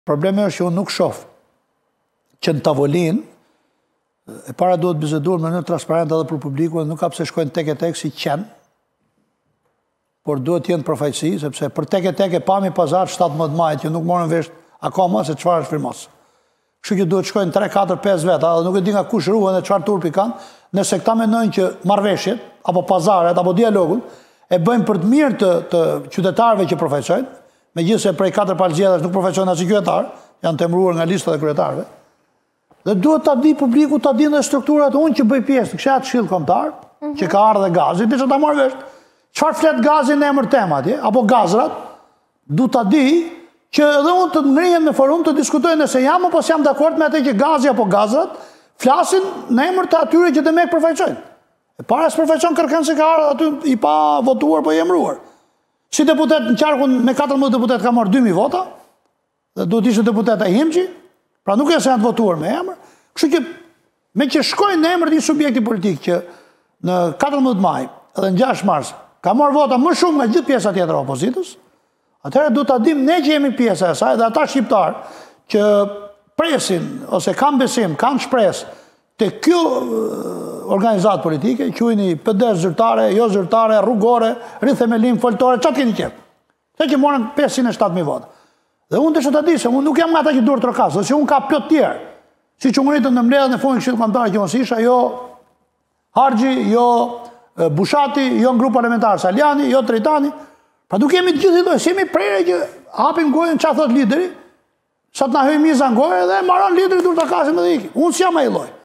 Problemi është që unë nuk shoh që në tavolin, e para duhet bizeduar me në transparent edhe për publiku, nuk ka pse shkojnë tek e tek si qenë, por duhet jenë përfaqësi, sepse për tek e tek e pami pazar 17 majt, që nuk morën vesh akoma se çfarë është firmos. Kështu që duhet shkojnë 3, 4, 5 veta, dhe nuk e di nga kush ruhen dhe çfarë turpi kanë, nëse këta mendojnë që marrëveshjet, apo pazaret, apo dialogun, e bëjmë për të mirë të qytetarëve që përfaqësojnë, megjithëse prej 4 palëzgjedhësh nuk përfaqësojnë as qytetar, janë temëruar nga lista e kryetarëve. Dhe duhet ta di publiku, ta dinë dhe strukturat, unë që bëj pjesë, kësha të këshill kombëtar, që ka ardhe gazi, dhe që ta marrë vesh, çfarë flet gazi në emër tema atje, apo gazrat, du ta di që edhe unë të ngrihem në forum të diskutoj nëse jam apo jam dakord me atë që gazi apo gazrat flasin në emër të atyre që demek përfaqësojnë. E para së përfaqëson kërkën se ka ardhur aty i pa votuar po i emëruar. Si deputet në qarkun me 14 deputet ka marrë 2000 vota, dhe duhet ishte deputet e himqi, pra nuk e se janë të votuar me emër. Kështu që me që shkojnë në emër të një subjekti politik që në 14 maj edhe në 6 mars ka marrë vota më shumë nga gjithë pjesa tjetër e opozitës, atëherë du të dim ne që jemi pjesa e saj dhe ata shqiptar që presin ose kanë besim, kanë shpresë të kjo organizatë politike, quajni PD zyrtare, jo zyrtare, rrugore, rithemelim, foltore, çfarë keni qef? Se që morën 507.000 vota. Dhe unë të shëtë di se unë nuk jam nga ata që duhet trokas, dhe se unë ka plot tjerë. Si që ngritën në mbledhën e fundit këshillë kombëtare që mos isha, jo Harxhi, jo Bushati, jo në grup parlamentar Saliani, jo Tritani. Pra nuk jemi të gjithë i dojë, si jemi prejre që hapin gojën që a thot lideri, sa të na hyjë miza në gojë dhe maron lideri dur të kasim edhe iki. Unë si jam e i loj.